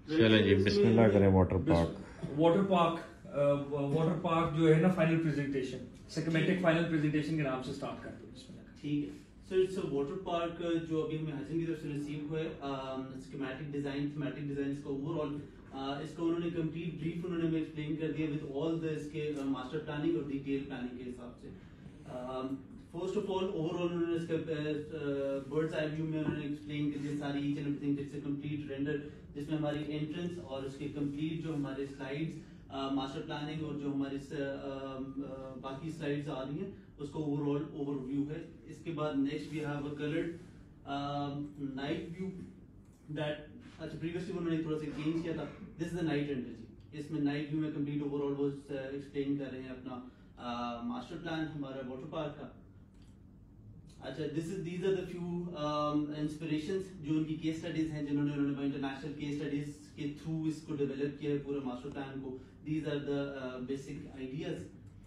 चलें जी, बिस्मिल्लाह करें। Water park जो है ना, final presentation, systematic final presentation के नाम से स्टार्ट करते हैं। बिस्मिल्लाह। ठीक है। So it's a water park जो अभी हमें हसन की तरफ से रिसीव हुआ है। स्कीमेटिक डिजाइन, थीमेटिक डिजाइन इसका ओवरऑल इसका उन्होंने कंप्लीट ब्रीफ उन्होंने हमें एक्सप्लेन कर दिया विद ऑल द इसके मास्टर प्लानिंग और डिटेल प्लानिंग के हिसाब से। फर्स्ट ऑफ ऑल ओवरऑल उन्होंने इसका बर्ड्स आई व्यू में उन्होंने एक्सप्लेन कर दिया सारी each and everything. It's a complete render जिसमें हमारी एंट्रेंस और उसके कंप्लीट जो हमारे स्लाइड्स मास्टर प्लानिंग और जो हमारी बाकी स्लाइड्स आ रही हैं उसका ओवरऑल ओवरव्यू है। इसके बाद next we have a coloured night view that अच्छा प्रीवियसली उन्होंने थोड़ा सा चेंज किया था। This is the night render जी। इसमें नाइट व्यू में कंप्लीट ओवरऑल वो एक्सप्लेन कर रहे हैं अपना मास्टर प्लान हमारा वाटर पार्क का। अच्छा these are the few inspirations जो उनकी केस स्टडीज हैं जिन्होंने उन्होंने इंटरनेशनल केस स्टडीज के थ्रू इसको डेवलप किया है पूरे मास्टर प्लान को। These are the basic ideas.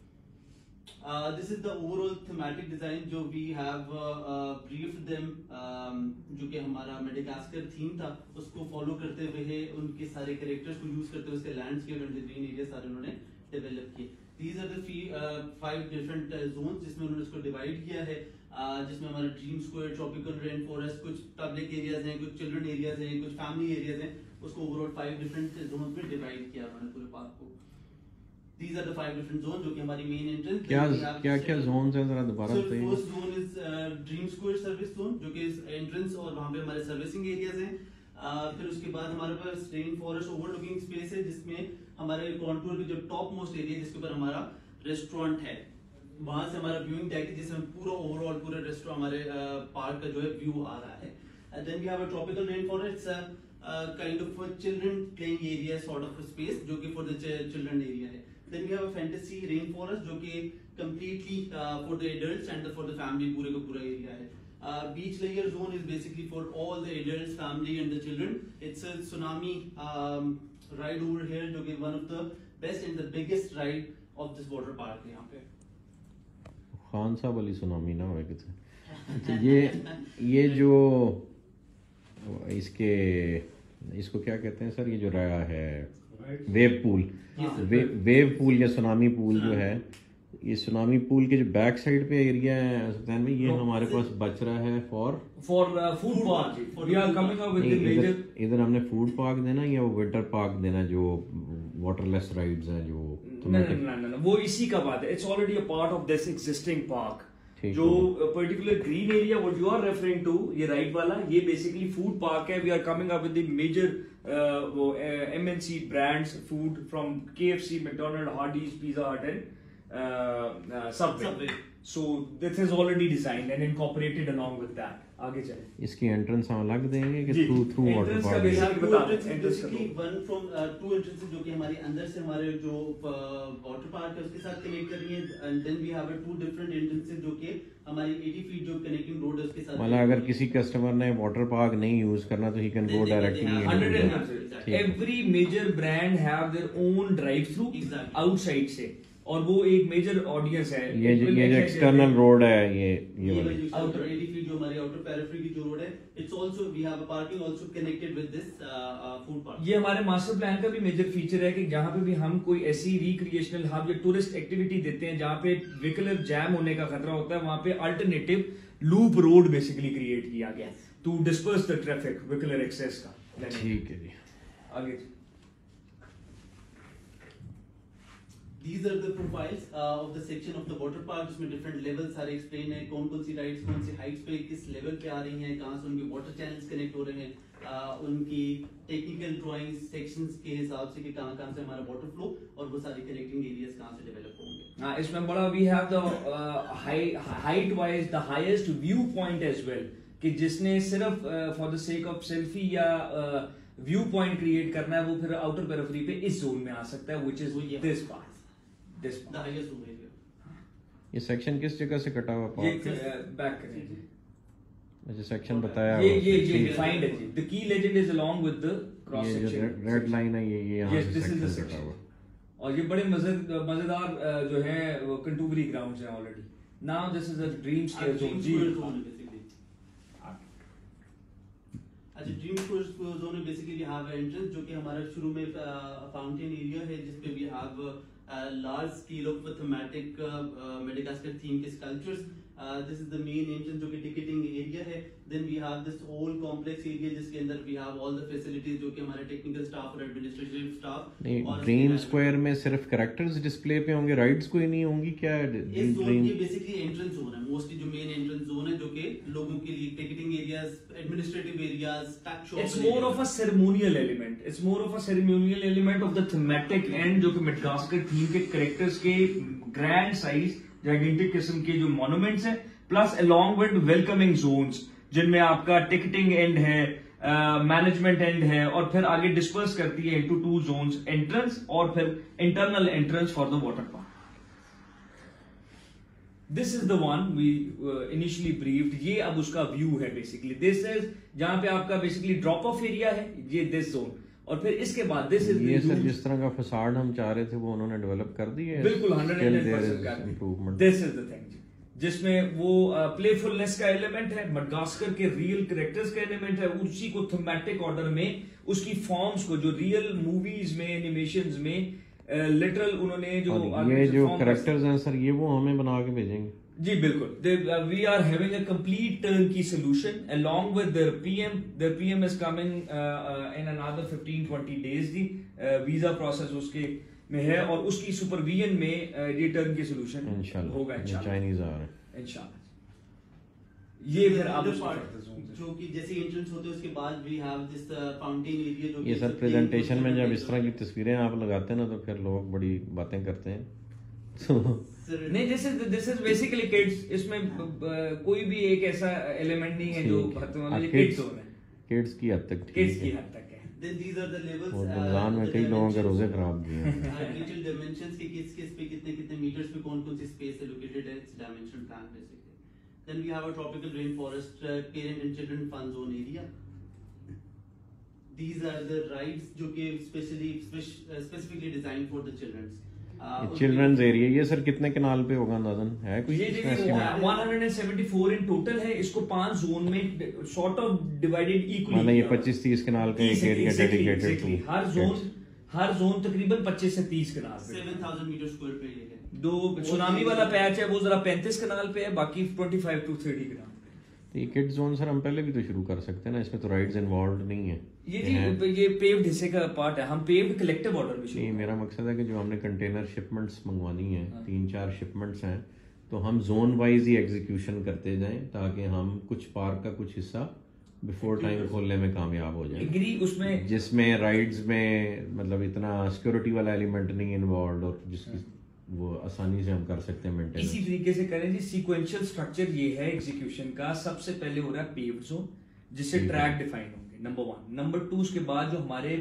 This is the overall thematic design जो we have briefed them जो कि हमारा मेडागास्कर थीम था उसको फॉलो करते हुए उनके सारे कैरेक्टर्स को यूज करते हुए उसके लैंडस्केप एंड ग्रीन एरिया सारे उन्होंने डेवलप किए। These are the 5 different zones जिसमें उन्होंने इसको डिवाइड किया है जिसमें हमारा dream square, tropical rain forest, कुछ पब्लिक एरियाज हैं, कुछ चिल्ड्रन एरियाज हैं, कुछ फैमिली एरियाज हैं। उसको ओवरऑल 5 डिफरेंट जोन्स में डिवाइड किया उन्होंने पूरे पार्क को। These are the 5 different zones जो कि हमारी मेन एंट्रेंस। क्या जोन्स हैं जरा दोबारा बताइए। First zone is dream square service zone जो कि एंट्रेंस और वहां पे हमारे सर्विसिंग एरियाज हैं। फिर उसके बाद हमारे पास रेन फॉरेस्ट ओवरलुकिंग स्पेस है जिसमें हमारे कॉन्टूर के जो टॉप मोस्ट एरिया जिसके ऊपर हमारा रेस्टोरेंट है वहां से हमारा व्यूइंग डेक है जिसमें पूरा ओवरऑल पूरा रेस्टोरेंट हमारे पार्क का जो है व्यू आ रहा है। Then we have a tropical rain forest kind of children playing area sort of space जो कि फॉर द चिल्ड्रन एरिया है। Then we have a fantasy rainforest जो कि completely for the adults and for the family पूरे का पूरा area है। Beach layer zone is basically for all the adults, family and the children. It's a tsunami ride over here जो कि one of the best and the biggest ride of this water park है यहाँ पे। खान साहब वाली tsunami ना हो किसी। अच्छा ये जो इसको क्या कहते हैं सर, ये जो रहा है वेव पूल या सुनामी पूल जो है, ये सुनामी पूल के जो बैक साइड पे एरिया है सुल्तान में, ये हमारे पास बच रहा है for food park. We are coming up with the major. इधर हमने फूड पार्क देना या वो विंटर पार्क देना जो वाटरलेस राइड्स हैं जो no, वो इसी का बात है। It's already a part of this existing park. जो particular green area what you are referring to, ये राइट वाला, ये बेसिकली फूड पार्क है। We are coming up with the major वो MNC brands food from KFC, McDonald, Hardee's, Pizza Hut and Subway. So this is already designed and incorporated along with that. आगे चलें। इसके entrance हम अलग देंगे कि through water park? Basically one from 2 entrances जो कि हमारी अंदर से हमारे जो वाटर पार्क है उसके साथ कनेक्ट कर रही है। And then we have 2 different entrances जो कि हमारी 80 फीट जो कनेक्टिंग रोड है उसके साथ। मतलब अगर किसी कस्टमर ने वाटर पार्क नहीं यूज करना तो he can go directly. Every major brand have their own drive through outside से, और वो एक मेजर ऑडियंस है। ये जो एक्सटर्नल रोड है ये आउटर 80 फीट जो हमारी आउटर पेरिफेरी की जो रोड है, it's also we have a parking also connected with this food park. ये हमारे मास्टर प्लान का भी मेजर फीचर है कि जहां पे भी हम कोई ऐसी रिक्रिएशनल हब या टूरिस्ट एक्टिविटी देते हैं जहां पे व्हीकलर जैम होने का खतरा होता है, वहां पे alternative loop road basically create किया गया to disperse the traffic vehicular access का। ठीक है जी, आगे। These are the profiles of the section of the water park जिसमें different levels सारे explain है, कौन कौन सी rides कौन सी heights पे किस level पे आ रही हैं, कहाँ से उनके water channels connect हो रहे हैं, उनकी technical drawings sections के हिसाब से कि कहाँ कहाँ से हमारा water flow और वो सारी connecting areas कहाँ से develop होंगे। हाँ, इसमें बड़ा we have the height wise the highest view point as well कि जिसने सिर्फ for the sake of selfie या व्यू पॉइंट क्रिएट करना है वो फिर आउटर पेरिफेरी पे इस जोन में आ सकता है, which is this part. The highest room area. ये सेक्शन किस जगह से कटा हुआ पार्क? ये बैक करें जी। अच्छा सेक्शन बताया ये डिफाइंड है जी। The key legend is along with the cross section. ये रेड लाइन है, ये यहाँ से सेक्शन कटा हुआ। और ये बड़े मजेदार जो है वो कंटूबरी ग्राउंड्स हैं already. Now this is a dream scale zone जी। अच्छा, ड्रीम जोन में बेसिकली वी हैव एंट्रेंस जो कि हमारा शुरू में फाउंटेन एरिया है जिसपे we have large scale of thematic Madagascar theme के sculptures. This is the main entrance जो कि टिकटिंग एरिया है. Then we have this whole complex area जिसके अंदर we have all the facilities जो कि हमारे टेक्निकल स्टाफ और एडमिनिस्ट्रेटिव स्टाफ. नहीं, ड्रीम स्क्वायर में सिर्फ कैरेक्टर्स डिस्प्ले पे होंगे, राइड्स कोई नहीं होंगी क्या? इस जोन की बेसिकली एंट्रेंस जोन है, मोस्टली जो मेन एंट्रेंस जोन है जो कि लोगों के लिए ticketing areas, administrative areas, tax shop. It's more of a ceremonial element. It's more of a ceremonial element of the thematic and जो कि मेडागास्कर थीम के कैरेक्टर्स के ग्रैंड साइज जाइगेंटिक किस्म के जो मॉन्यूमेंट्स हैं, plus along with welcoming zones जिनमें आपका टिकटिंग एंड है, मैनेजमेंट एंड है, और फिर आगे डिस्पर्स करती है इनटू 2 जोन्स, एंट्रेंस और फिर internal entrance for the water park. This is the one we initially briefed. ये अब उसका व्यू है बेसिकली. दिस इज जहां पे आपका बेसिकली ड्रॉप ऑफ एरिया है, ये दिस जोन, और फिर इसके बाद दिस इज ये सर जिस तरह का फसाड हम चाह रहे थे वो उन्होंने डेवलप कर दी है. बिल्कुल 110% improvement. This is the thing जिसमें वो प्लेफुलनेस का एलिमेंट है, मेडागास्कर के रियल कैरेक्टर्स का एलिमेंट है, उसी को थीमेटिक ऑर्डर में उसकी फॉर्म्स को जो रियल मूवीज में, एनिमेशंस में लिटरल उन्होंने जो ये जो कैरेक्टर्स हैं सर, ये वो हमें बना के भेजेंगे. जी बिल्कुल. We are having a complete turnkey solution along with their PM. Their PM is coming in another 15-20 days. The visa process उसके में है और उसकी सुपरविजन में ये टर्नकी सॉल्यूशन होगा इंशाल्लाह. चाइनीज आ रहे हैं इंशाल्लाह. ये फिर आप जो कि जैसे एंट्रेंस होते हैं उसके बाद we have this fountain area जो ये सर प्रेजेंटेशन में जब इस तरह की तस्वीरें आप लगाते हैं ना तो फिर लोग बड़ी बातें करते हैं. नहीं, दिस इज बेसिकली किड्स. इसमें कोई भी एक ऐसा एलिमेंट नहीं है जो किड्स हो रहे हैं. किड्स की हद तक किड्स की हद तक है. Then these are the levels. Ramzan में कई लोगों के रोजे खराब किए हैं. Detailed dimensions के किस पे कितने मीटर्स पे कौन-कौन सी स्पेस है लोकेटेड है. It's dimension plan basically. Then we have a tropical rainforest parent and children fun zone area. These are the rides जो कि specifically designed for the children's. Children's area. ये सर कितने कनाल पे होगा अंदाजन है कुछ? ये 174 इन टोटल है. इसको 5 जोन में सॉर्ट ऑफ डिवाइडेड इक्वली. मतलब ये 25-30 कनाल का एक एरिया डेडिकेटेड टू. हर जोन तकरीबन 25 से 30 कनाल पे. 7000 मीटर स्क्वायर पे ये है. दो सुनामी वाला पैच है वो जरा 35 कनाल पे है, बाकी 25 to 30 कनाल. तो ये किड जोन सर हम पहले भी तो शुरू कर सकते हैं ना, इसमें तो राइड्स इन्वॉल्व नहीं है. ये पेव्ड हिस्से का पार्ट है. हम पेव्ड कलेक्टिव ऑर्डर में नहीं, मेरा मकसद है कि जो हमने कंटेनर शिपमेंट्स मंगवानी है, 3-4 शिपमेंट्स हैं, तो हम जोन वाइज ही एग्जीक्यूशन करते जाएं ताकि हम कुछ पार्क का कुछ हिस्सा बिफोर टाइम खोलने में कामयाब हो जाए. उसमें जिसमें राइड्स में मतलब इतना सिक्योरिटी वाला एलिमेंट नहीं इन्वॉल्व और जिसकी वो आसानी से हम कर सकते हैं मेंटेन. इसी तरीके से करें जी. सीक्वेंशियल स्ट्रक्चर ये है एग्जीक्यूशन का. सबसे पहले हो रहा है पेव्ड जोन जिससे ट्रैक डिफाइन होंगे, नंबर 1. नंबर 2 उसके बाद जो हमारे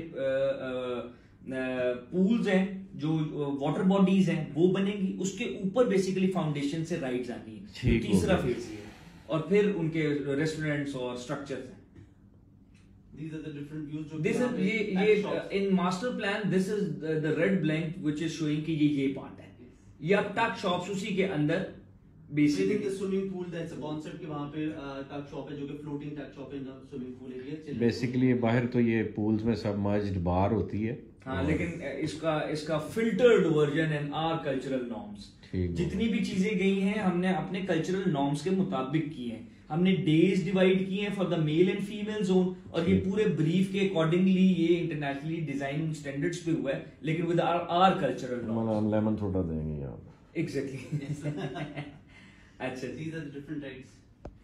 पूल्स हैं, जो वाटर बॉडीज हैं वो बनेंगी. उसके ऊपर बेसिकली फाउंडेशन से राइड्स आनी है. तीसरा फेज ये है. और फिर उनके रेस्टोरेंट्स और स्ट्रक्चर्स हैं. These are the different views. This is ये in master plan this is the red blank which is showing कि ये पार्ट है. ये अब टक शॉप्स उसी के अंदर basically the swimming pool, that's a concept कि वहाँ पे टक शॉप है जो कि floating टक शॉप है स्विमिंग पूल एरिया. बेसिकली बाहर तो ये पूल्स में सबमर्ज्ड बार होती है. हाँ, लेकिन इसका filtered version and our cultural norms. जितनी भी चीजें गई हैं हमने अपने कल्चरल नॉर्म्स के मुताबिक की हैं. हमने डेज डिवाइड किए हैं for the male and female zone, और ये पूरे ब्रीफ के अकॉर्डिंगली ये इंटरनेशनली डिजाइन स्टैंडर्ड्स पे हुआ है, लेकिन विद आर कल्चरल नॉर्म्स. हम लेमन थोड़ा देंगे यहाँ पे. एग्जैक्टली. अच्छा, these are the different rides.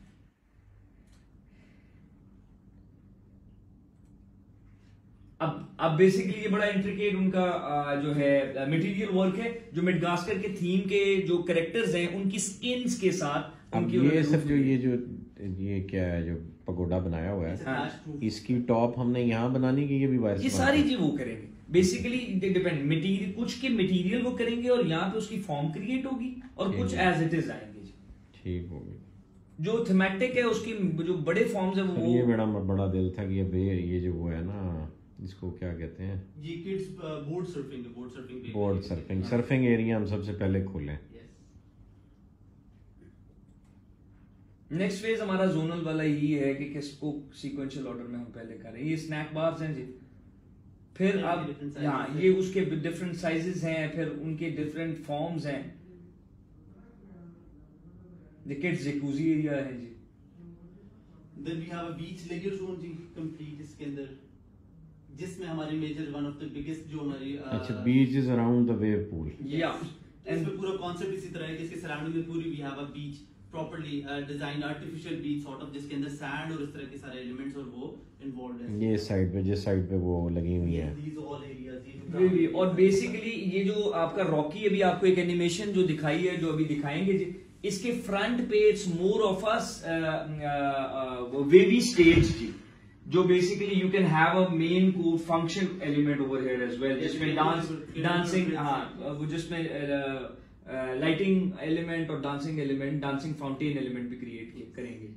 अब बेसिकली ये बड़ा इंट्रिकेट उनका जो है मटेरियल वर्क है जो मेडागास्कर के थीम के जो कैरेक्टर्स हैं उनकी स्किन्स के साथ. ये सब ये क्या है जो पगोडा बनाया हुआ है, इसकी टॉप हमने यहाँ बनानी की, ये भी वायरस. ये सारी चीज वो करेंगे बेसिकली. डिपेंड मटेरियल, कुछ के मटेरियल वो करेंगे और यहाँ पे उसकी फॉर्म क्रिएट होगी और कुछ एज इट इज आएंगे. ठीक होगी. जो थीमेटिक है उसकी जो बड़े फॉर्म्स है वो. ये बड़ा दिल था कि ये जो वो है ना, इसको क्या कहते हैं, ये किड्स बोर्ड सर्फिंग एरिया हम सबसे पहले खोलें. नेक्स्ट फेज हमारा जोनल वाला यही है कि किसको सीक्वेंशियल ऑर्डर में हम पहले करें। ये स्नैक बार्स हैं जी, फिर अब यहाँ ये उसके डिफरेंट साइजेस हैं, फिर उनके डिफरेंट फॉर्म्स हैं। किड्स जकूजी एरिया है जी। Then we have a beach leisure zone ji complete इसके अंदर, जिसमें हमारी major one of the biggest जो हमारी अच्छा beach is around the wave pool. या इसमें पूरा कॉन्सेप्ट इसी तरह है कि इसके सराउंडिंग में पूरी we have a beach properly design artificial beach sort of, जिसके अंदर सैंड और इस तरह के सारे एलिमेंट्स और वो इन्वॉल्वड है। ये साइड पे जिस साइड पे वो लगी हुई है these all areas और बेसिकली ये जो आपका रॉकी अभी आपको एक एनिमेशन जो दिखाई है, जो अभी दिखाएंगे जी, इसके फ्रंट पे it's more of a wavy stage जी, जो basically you can have a main को function element over here as well, जिसमें डांसिंग वो जिसमें लाइटिंग एलिमेंट और dancing element, dancing fountain element भी क्रिएट करेंगे।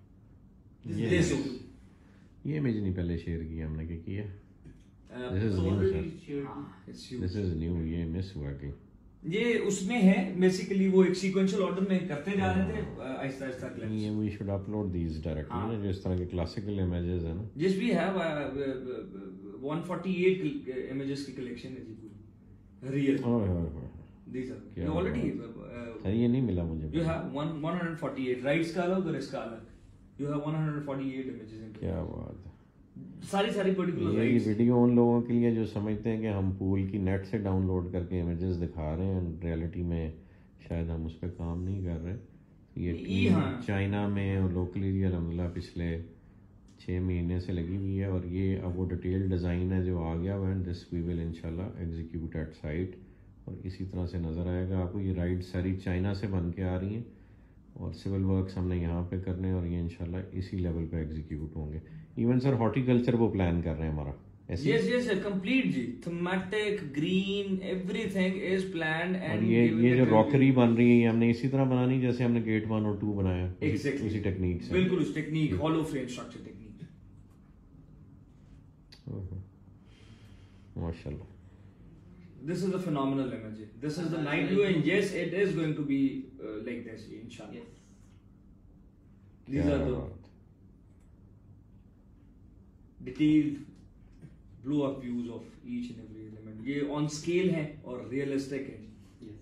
ये इमेज नहीं पहले शेयर की हमने, क्या किया? This is new sir, this is new, ये मिस हुआ कि ये उसमें है बेसिकली, वो एक सीक्वेंशियल ऑर्डर में करते जा रहे थे आहिस्ता आहिस्ता क्लिप्स। ये we should upload these directly ना, जो इस तरह के क्लासिकल इमेजेस है ना। जिस भी है 148 इमेजेस की कलेक्शन है जी पूरी real. These are already sir ये नहीं मिला मुझे। You have 148 राइट्स का अलग और इसका अलग। You have 148 images। क्या बात है। सारी पर्टिकुलर ये वीडियो उन लोगों के लिए जो समझते हैं कि हम पूल की नेट से डाउनलोड करके इमेजेस दिखा रहे हैं, रियलिटी में शायद हम उस पर काम नहीं कर रहे। ये टीम चाइना में और लोकली अल्हम्दुलिल्लाह पिछले 6 महीने से लगी हुई है, और ये अब वो डिटेल डिज़ाइन है जो आ गया हुआ है। दिस वी विल इंशाल्लाह एग्जीक्यूट एट साइट, और इसी तरह से नज़र आएगा आपको। ये राइड सारी चाइना से बन के आ रही हैं, और सिविल वर्क्स हमने यहाँ पे करने हैं, और ये इंशाल्लाह इसी लेवल पे एग्जीक्यूट होंगे। इवन सर हॉर्टिकल्चर वो प्लान कर रहे हैं हमारा। yes कंप्लीट जी, thematic green everything is planned. And ये जो रॉकरी बन रही है ये हमने इसी तरह बनानी जैसे हमने गेट 1 और 2 बनाया, उसी टेक्निक से। बिल्कुल उस technique, hollow frame structure technique. माशाल्लाह, this is a phenomenal image. This is the night view, and yes, it is going to be like this, inshallah. Yes. These are the detailed blow up views of each and every element. ये on scale है और realistic है. Yes.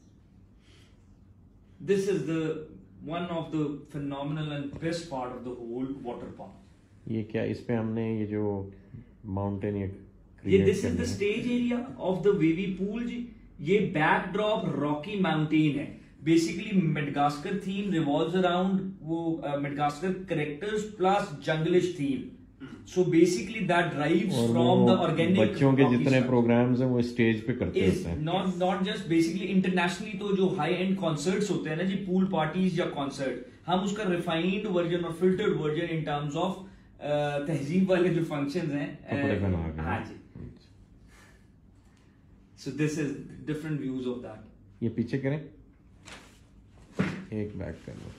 This is the one of the phenomenal and best part of the whole water park. ये क्या इस पे हमने ये जो माउंटेन ये this is the stage area of the wavy pool जी। ये बैकड्रॉप रॉकी माउंटेन है। Basically Madagascar theme revolves around वो Madagascar characters plus junglish theme. So basically that drives from the organic. बच्चों के जितने प्रोग्राम्स हैं वो स्टेज पे करते हैं, नॉट जस्ट बेसिकली इंटरनेशनली। तो जो हाई एंड कॉन्सर्ट्स होते हैं ना जी, पूल पार्टीज या कॉन्सर्ट, हम उसका रिफाइंड वर्जन और filtered version in terms of तहजीब वाले जो फंक्शंस हैं। हाँ जी। So this is different views of that. ये पीछे करें, एक बैक कर लो।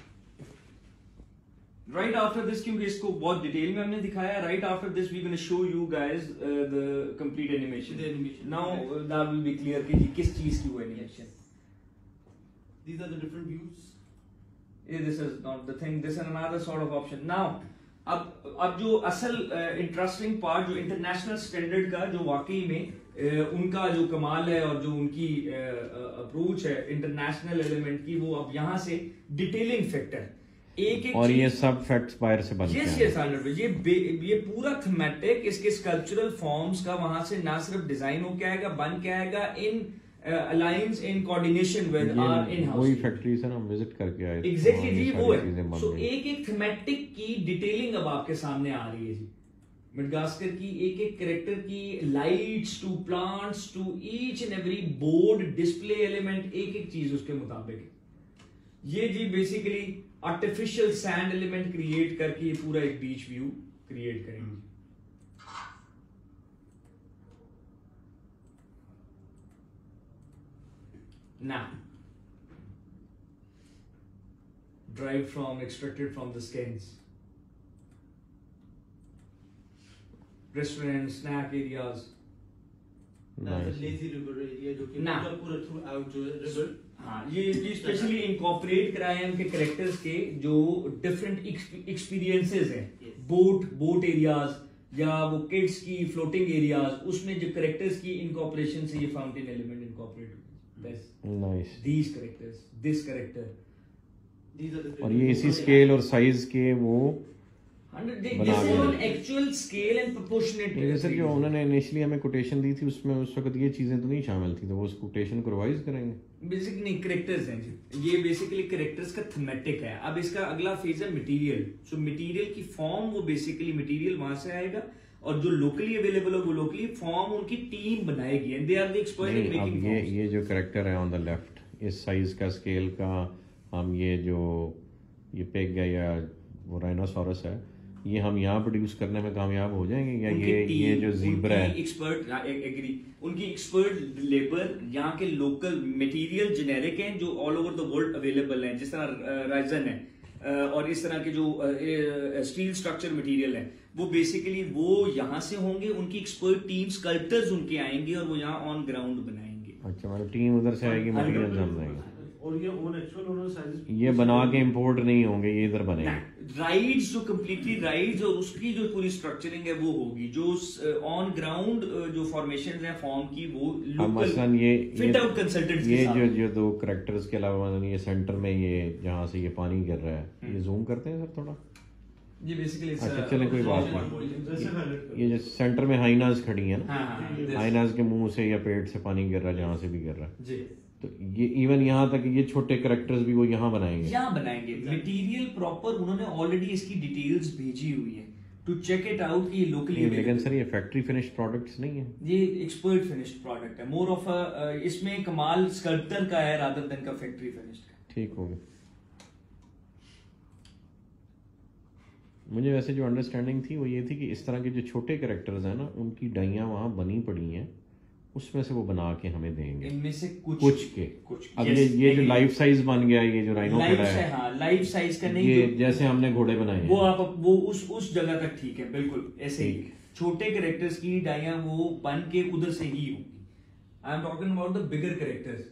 Right after this, क्योंकि इसको बहुत डिटेल में हमने दिखाया, right after this we're going to show you guys the complete animation. The animation. Now that will be clear कि किस चीज की वो animation. These are the different views. This is not the thing. This is another sort of option. Now अब जो असल interesting part, जो international standard का जो वाकई में उनका जो कमाल है और जो उनकी अप्रोच है इंटरनेशनल एलिमेंट की, वो अब यहाँ से डिटेलिंग फैक्टर एक और ये सब फैक्ट्स बाहर से बनते हैं। ये पूरा थीमेटिक, इसके स्कल्पचरल फॉर्म्स का वहां से ना सिर्फ डिजाइन हो के आएगा, बन के आएगा in alliance in coordination with our in house. वही फैक्ट्री से हम विजिट करके आए। एग्जैक्टली जी, वो है। सो एक थीमेटिक की डिटेलिंग अब आपके सामने आ रही है जी। मेडागास्कर की एक कैरेक्टर की lights to plants to each and every board display element, एक चीज उसके मुताबिक। ये जी basically artificial sand element create करके ये पूरा एक बीच व्यू क्रिएट करेंगे। Now, extracted from the skins. Restaurants, snack areas. Nice. Lazy river area जो कि पूरा throughout जो river हाँ, ये स्पेशली इनकॉर्पोरेट कराए हैं उनके कैरेक्टर्स के जो डिफरेंट एक्सपीरियंसेस हैं, बोट एरियाज या वो किड्स की फ्लोटिंग एरियाज, उसमें जो कैरेक्टर्स की इनकॉर्पोरेशन से ये फाउंटेन एलिमेंट इनकॉर्पोरेट हुआ। Nice. These characters, this character, और ये इसी स्केल और साइज के वो actual scale and proportionate. Sir जो उन्होंने इनिशियली हमें कोटेशन दी थी उसमें उस वक्त ये चीजें तो नहीं शामिल थी, तो वो उस कोटेशन को रिवाइज करेंगे। बेसिक नहीं, कैरेक्टर्स हैं जी, ये बेसिकली कैरेक्टर्स का थीमेटिक है। अब इसका अगला फेज है मटेरियल। सो मटेरियल की फॉर्म, वो बेसिकली मटेरियल वहां से आएगा और जो लोकली अवेलेबल है वो लोकली फॉर्म उनकी टीम बनाएगी and they are the expert in making forms. ये जो कैरेक्टर है ऑन द लेफ्ट, इस साइज का स्केल का, हम ये पेग है या वो राइनोसोरस है, ये हम यहाँ प्रोड्यूस करने में कामयाब हो जाएंगे या ये जो जीब्रा है एक्सपर्ट एग्री, उनकी एक्सपर्ट लेबर, यहाँ के लोकल मटेरियल जेनेरिक हैं जो all over the world available हैं, जिस तरह राइजन है और इस तरह के जो स्टील स्ट्रक्चर मटेरियल है, वो बेसिकली वो यहाँ से होंगे। उनकी एक्सपर्ट टीम स्कल्प्टर्स उनके आएंगे और वो यहाँ ऑन ग्राउंड बनाएंगे। अच्छा, मतलब टीम उधर से आएगी, मटेरियल हम लाएंगे और ये ओन एक्चुअल उन्होंने साइज ये बना के इंपोर्ट नहीं होंगे, ये इधर बनेंगे। राइड्स जो कम्प्लीटली राइड्स और उसकी जो पूरी स्ट्रक्चरिंग है वो होगी, जो ऑन ग्राउंड जो फॉर्मेशंस हैं फॉर्म की वो मसलन ये फिट आउट कंसल्टेंट्स ये जो दो कैरेक्टर्स के अलावा मतलब ये सेंटर में ये जहाँ से ये पानी गिर रहा है, ये जूम करते हैं सर थोड़ा। ये बेसिकली अच्छा चलें, कोई बात नहीं। ये जो सेंटर में हाइनाज खड़ी है ना, हाइनाज के मुंह से या पेट से पानी गिर रहा है, जहाँ से भी गिर रहा है जी, तो ये इवन यहाँ तक ये छोटे कैरेक्टर्स भी वो यहाँ बनाएंगे। मटेरियल प्रॉपर उन्होंने ऑलरेडी इसकी डिटेल्स भेजी हुई है टू चेक इट आउट कि लोकली। लेकिन सर ये फैक्ट्री फिनिश्ड प्रोडक्ट्स नहीं है, ये एक्सपर्ट फिनिश्ड प्रोडक्ट है, मोर ऑफ अ इसमें कमाल स्कल्प्टर का है रादर देन का फैक्ट्री फिनिश्ड का। ठीक हो गया। मुझे वैसे जो अंडरस्टैंडिंग थी वो ये थी कि इस तरह के जो छोटे कैरेक्टर्स हैं ना, उनकी डाइयाँ वहाँ बनी पड़ी हैं, उसमें से वो बना के हमें देंगे, इनमें से कुछ अब ये जो लाइफ साइज बन गया, ये जो राइनो खड़ा है, हाँ लाइफ साइज का नहीं, ये जैसे हमने घोड़े बनाए हैं, वो आप वो उस जगह तक ठीक है, बिल्कुल ऐसे ही छोटे कैरेक्टर्स की डाइयाँ वो बन के उधर से ही होगी। I am talking about the bigger characters.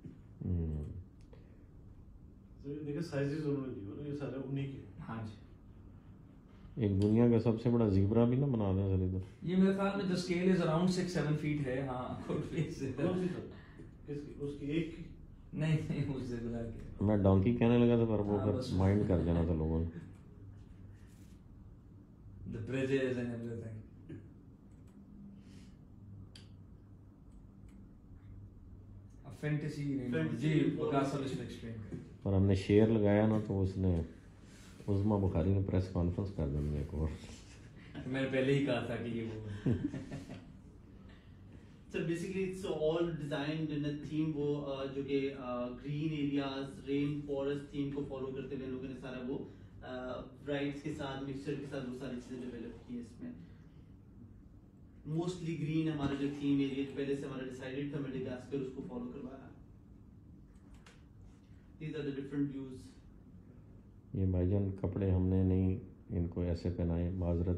देखिए साइजेस उन्होंने दिए ना, ये सारे उन्हीं के। हाँ जी, एक दुनिया का सबसे बड़ा ज़ीब्रा भी ना बना दें सर इधर। ये मेरे ख्याल में the scale is around 6-7 feet है। हाँ उसकी एक नहीं उस ज़ेब्रा के मैं डोंकी कहने लगा था, पर वो फिर माइंड कर जाना था लोगों ने। The bridges and everything. Fantasy जी विकास सर इसमें एक्सप्लेन करें। पर हमने शेयर लगाया ना तो उसने उस्मा बुखारी ने प्रेस कॉन्फ्रेंस कर दी मेरे को। मैंने पहले ही कहा था कि ये वो So basically it's all designed in a theme वो जो कि green areas, rain forest theme को follow करते हुए लोगों ने सारा वो ब्राइट्स के साथ मिक्सचर के साथ वो सारी चीजें डेवलप की है इसमें। मोस्टली ग्रीन हमारा जो थीम एरिया पहले से हमारा डिसाइडेड था, मेडागास्कर उसको फॉलो करवाया। These are the different views। ये भाईजान कपड़े हमने नहीं इनको ऐसे पहनाए, माजरत,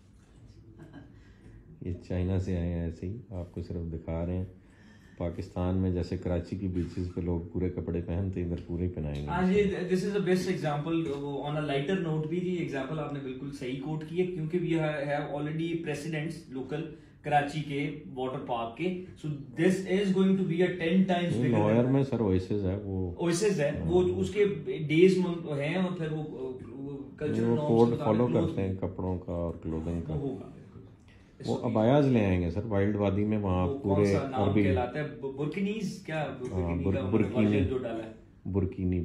ये चाइना से आए हैं, ऐसे ही आपको सिर्फ दिखा रहे हैं। पाकिस्तान में जैसे कराची की बीचेस पे लोग पूरे कपड़े पहनते, इधर पूरे पहनाएंगे। हाँ ये this is the best example. On a lighter note भी ये एग्जांपल आपने बिल्कुल सही कोट की है, क्योंकि we have already precedents local Karachi के वाटर पार्क के। So this is going to be a 10 times bigger. लॉयर में सर ओएसिस है, वो ओएसिस है, वो उसके डेज हैं और फिर वो कल्चरल कोड फॉलो करते हैं कपड़ों का और क्लोथिंग का। होगा वो अबायाज ले आएंगे सर वाइल्ड वादी में, वहाँ पूरे अरबी कहलाता है बुर्किनीज, क्या बुर्किनी जो डाला है, बुर्किनी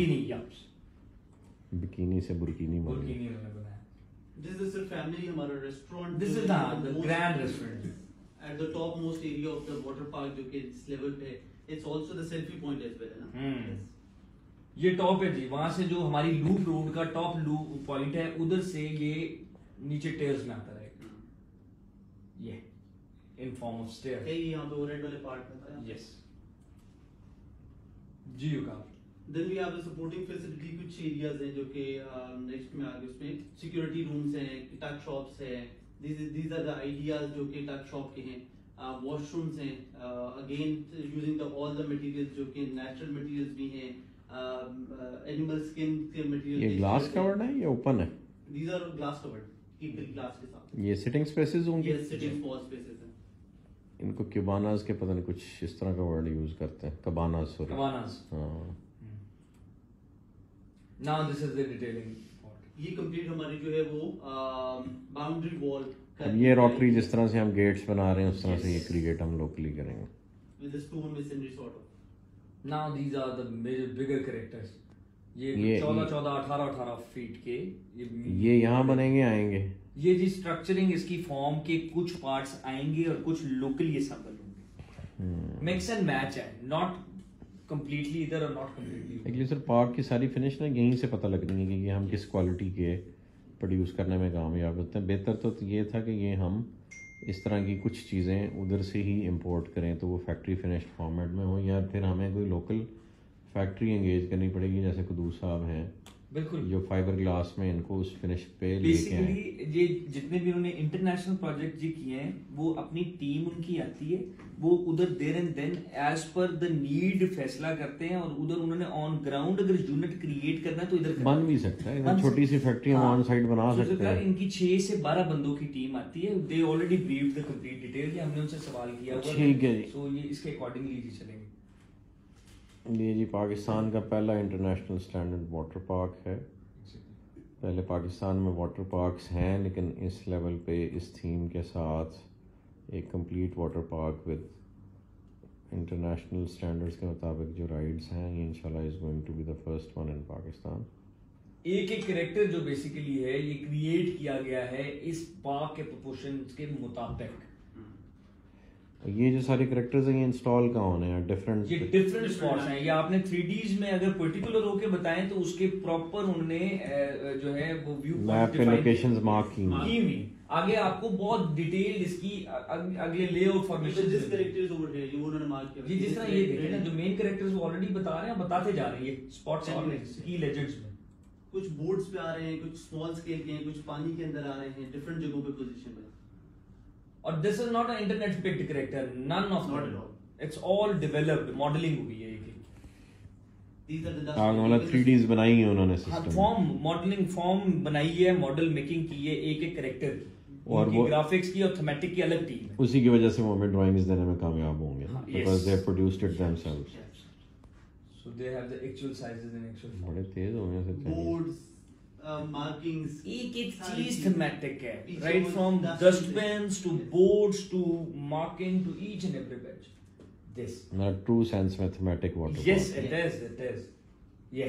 बिकिनी से बुर्किनी बुर्किनी उन्होंने बनाया। This is a family हमारा restaurant। This is the grand restaurant at the top most area of the water park जो कि इस लेवल पे, it's also the selfie point as well है ना। ये टॉप है जी, वहां से जो हमारी लूप रोड का टॉप लूप पॉइंट है, उधर से ये नीचे टेयर्स में आता रहेगा, ये इन फॉर्म ऑफ स्टेयर। यहाँ पे रेड वाले पार्ट में था। यस जी yucca. Then we have the supporting facility, कुछ areas हैं जो कि next में आगे उसमें security rooms हैं, tuck shops हैं। These are the ideas जो कि tuck shop के हैं। वॉशरूम्स हैं, again using all the materials जो कि नेचुरल मटेरियल्स भी हैं, एनिमल स्किन के मटेरियल। ये ग्लास कवर्ड है या ओपन है? These are glass covered, keep glass के साथ। ये सिटिंग स्पेसेस होंगे? ये सिटिंग स्मॉल स्पेसेस हैं। इनको क्यूबानास के पता नहीं कुछ इस तरह का वर्ड यूज करते हैं, कबानास। Sorry, cabanas. हाँ। Now this is the detailing. ये कंप्लीट हमारी जो है वो बाउंड्री वॉल। अब ये रोटरी जिस तरह से हम गेट्स बना रहे हैं उस तरह से ये क्रिएट हम लोकली करेंगे with stone masonry sort of. Now these are the major bigger characters. ये 14 18 फीट के ये यहाँ बनेंगे, आएंगे। ये जी स्ट्रक्चरिंग इसकी फॉर्म के कुछ पार्ट्स आएंगे और कुछ लोकली असेंबल होंगे। मिक्स एंड मैच है, नॉट कंप्लीटली इधर और not completely. Actually sir park की सारी फिनिश ना यहीं से पता लग रही है कि ये हम किस क्वालिटी के प्रोड्यूस करने में कामयाब होते हैं। बेहतर तो ये था कि ये हम इस तरह की कुछ चीज़ें उधर से ही इंपोर्ट करें तो वो फैक्ट्री फिनिश्ड फॉर्मेट में हो, या फिर हमें कोई लोकल फैक्ट्री एंगेज करनी पड़ेगी जैसे कुदूस साहब हैं बिल्कुल, जो फाइबर ग्लास में इनको उस फिनिश पे लेके आए। बेसिकली ये जितने भी उन्होंने इंटरनेशनल प्रोजेक्ट जी किए हैं वो अपनी टीम उनकी आती है, वो उधर देयर एंड देन एज पर द नीड फैसला करते हैं और उधर उन्होंने ऑन ग्राउंड अगर यूनिट क्रिएट करना है तो इधर बन भी सकता है, छोटी सी फैक्ट्री हम ऑन साइड बना सकते हैं। इनकी 6 से 12 बंदों की टीम आती है, they already briefed the complete detail, हमने उनसे सवाल किया हुआ ठीक है जी। सो ये इसके अकॉर्डिंगली जी चलेंगे। ये जी पाकिस्तान का पहला इंटरनेशनल स्टैंडर्ड वाटर पार्क है। पहले पाकिस्तान में वाटर पार्क्स हैं लेकिन इस लेवल पे इस थीम के साथ एक complete water park with international standards के मुताबिक जो राइड्स हैं ये इंशाल्लाह is going to be the first one in Pakistan. एक एक कैरेक्टर जो बेसिकली है ये क्रिएट किया गया है इस पार्क के प्रोपोर्शंस के मुताबिक। ये जो सारे कैरेक्टर्स हैं ये इंस्टॉल कहाँ होने हैं? डिफरेंट स्पॉट्स हैं। ये आपने 3Ds में अगर पर्टिकुलर होके बताएं तो उसके प्रॉपर उन्होंने जो है वो व्यू मैप पे लोकेशंस मार्क की हुई। आगे आपको बहुत डिटेल इसकी अगले लेआउट फॉर्मेशन जिस कैरेक्टर्स ओवर है ये उन्होंने मार्क किया। जी जिस तरह ये देखें ना जो मेन कैरेक्टर्स वो ऑलरेडी बता रहे हैं, बताते जा रहे हैं ये स्पॉट्स और की लेजेंड्स में। कुछ बोर्ड्स पे आ रहे हैं, कुछ स्मॉल स्केल के हैं, कुछ पानी के अंदर आ रहे हैं, डिफरेंट जगहों पे पोजीशन में। और this is not a internet picked character, none of not at all, it's all developed, modelling हुई है। These are the मतलब 3Ds बनाई है उन्होंने सिस्टम, फॉर्म मॉडलिंग फॉर्म बनाई है, मॉडल मेकिंग की है एक एक कैरेक्टर की और वो ग्राफिक्स की और थीमेटिक की अलग टीम है। उसी की वजह से वो हमें ड्राइंग्स देने में कामयाब होंगे because they produced it themselves. So they have the actual sizes and actual बड़े तेज हो गए सच में। बोर्ड्स, मार्किंग्स, एक एक चीज थीमेटिक है, right from dustbins to boards to marking to each and every bench. This ना ट्रू सेंस में thematic water. Yes it is ये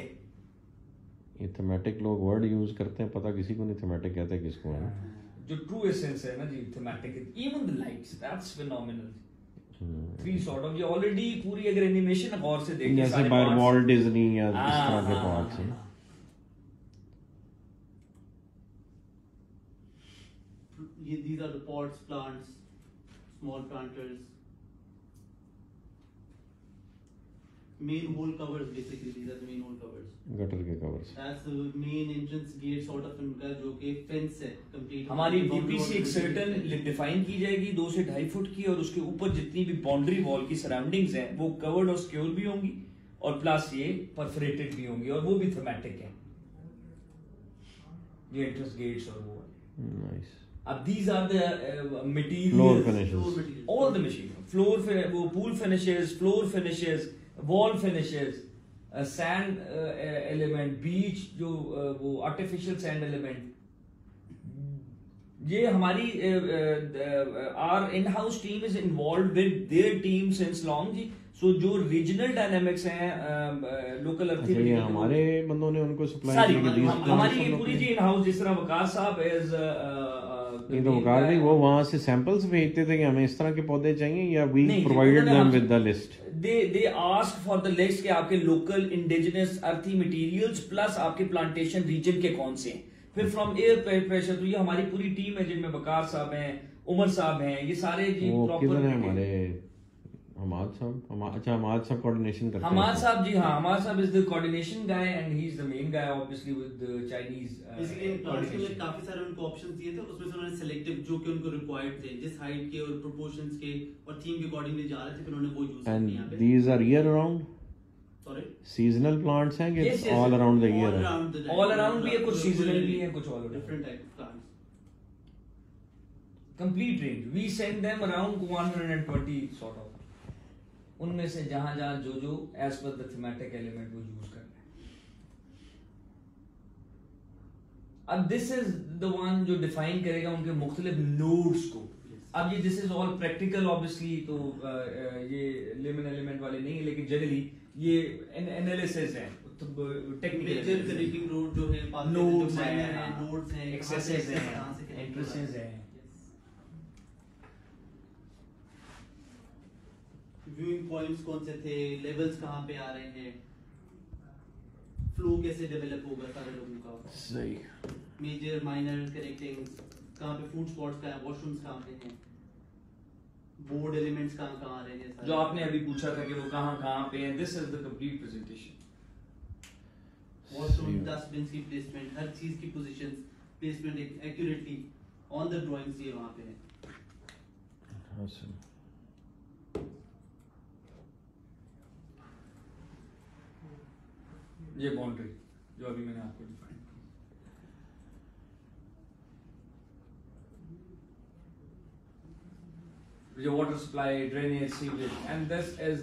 थीमेटिक लोग वर्ड यूज करते हैं, पता किसी को नहीं थीमेटिक कहते किसको है। जो ट्रू एसेंस है ना जी thematic, even the lights that's phenomenal. Three sort of ये ऑलरेडी पूरी अगर एनिमेशन गौर से देखें जैसे बाय वॉल्ट डिज्नी या इस तरह के पार्क्स हैं। ये these are the pots, plants, small planters, main hole covers, basically these are the main hole covers, gutter के covers. that's the main entrance gate sort of इनका जो कि फेंस है कंप्लीट। हमारी बीपीसी एक सर्टेन डिफाइन की जाएगी 2 से 2.5 फुट की, और उसके ऊपर जितनी भी बाउंड्री वॉल की सराउंडिंग्स हैं वो कवर्ड और सिक्योर भी होंगी और प्लस ये परफोरेटेड भी होंगी और वो भी थीमेटिक है, ये एंट्रेंस गेट्स और वो नाइस। अब these are the materials, Floor finishes, all the material, floor वो pool finishes, floor finishes, wall finishes, sand element, beach जो वो artificial sand element, ये हमारी our in-house team is involved with their team since long जी। सो जो regional dynamics हैं local अर्थी हमारे बंदों ने उनको सप्लाई की। हमारी ये पूरी जी इन हाउस, जिस तरह वकार साहब एज नहीं तो वकार नहीं, वो वहां से सैंपल्स भेजते थे कि हमें इस तरह के पौधे चाहिए या we provided them with the list. They asked for the list कि आपके local indigenous earthy materials plus आपके प्लांटेशन रीजन के कौन से हैं। फिर फ्रॉम एयर प्रेशर तो ये हमारी पूरी टीम है जिनमें वकार साहब हैं, उमर साहब हैं, ये सारे जी प्रॉपर हमारे हमाद साहब, अच्छा हमाद साहब कोऑर्डिनेशन करते हैं। हमाद साहब जी, हाँ, हमाद साहब is the coordination guy and he is the main guy obviously with Chinese basically plants के लिए काफी सारे उनको ऑप्शंस दिए थे, उसमें से उन्होंने सिलेक्टिव जो कि उनको रिक्वायर्ड थे, जिस हाइट के और प्रोपोर्शंस के और थीम के अकॉर्डिंगली जा रहे थे, फिर उन्होंने वो यूज किया यहां पे। And these are year around, sorry, seasonal plants हैं कि Yes, yes, all around the year? All around भी है, कुछ सीजनल भी है, कुछ all around, different type of plants, complete range. We send them around 120 sort of, उनमें से जहां जहां जो एज पर द थीमेटिक एलिमेंट वो यूज कर रहे हैं। अब दिस इज द वन जो डिफाइन करेगा उनके मुख्तलिफ नोड्स को। अब ये this is all practical obviously, तो ये लेमन एलिमेंट वाले नहीं है, लेकिन जनरली ये एनालिसिस है, टेक्निकल मेजर कनेक्टिंग रोड जो है, नोड्स है, नोड्स हैं, एक्सेसेस हैं, एंट्रेंसेस हैं, व्यूइंग पॉइंट्स कौन से थे, लेवल्स कहाँ पे आ रहे हैं, फ्लो कैसे डेवलप होगा सारे लोगों का, सही। मेजर माइनर कनेक्टिंग्स कहाँ पे, फूड स्पॉट्स कहाँ है, वॉशरूम्स कहाँ पे हैं, बोर्ड एलिमेंट्स कहाँ कहाँ आ रहे हैं सारे। जो आपने अभी पूछा था कि वो कहाँ पे हैं, this is the complete presentation. Washroom, dustbin की प्लेसमेंट, हर चीज की positions, placement accurately on the drawings ये वहाँ पे है। awesome. ये बाउंड्री जो अभी मैंने आपको डिफाइन की, जो water supply, drainage, sewage, and this is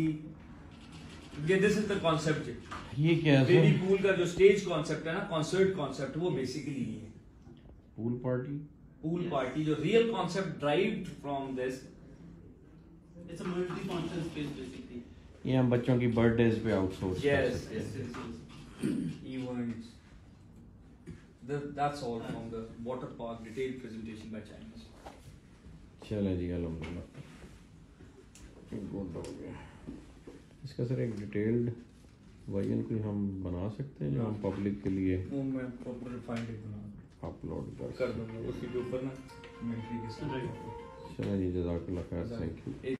the concept. ये क्या है बेबी सर? पूल का जो स्टेज कॉन्सेप्ट है ना, कॉन्सर्ट कॉन्सेप्ट, वो बेसिकली ये है। पूल पार्टी, पूल पार्टी जो real concept derived from this, it's a multi function space basically. ये हम बच्चों की बर्थडेज पे आउटसोर्स कर Yes, सकते हैं। yes, events. That's all from the water park detailed presentation by Chinese. चले जी, अल्हम्दुलिल्लाह गुड हो गया। इसका सर एक डिटेल्ड वर्जन कोई हम बना सकते हैं जो हम पब्लिक के लिए वो मैं प्रॉपर रिफाइंड बना अपलोड कर दूंगा उसी के ऊपर ना, इन्वेंटरी के साथ। चले जी, जज़ाकल्लाह खैर, थैंक यू।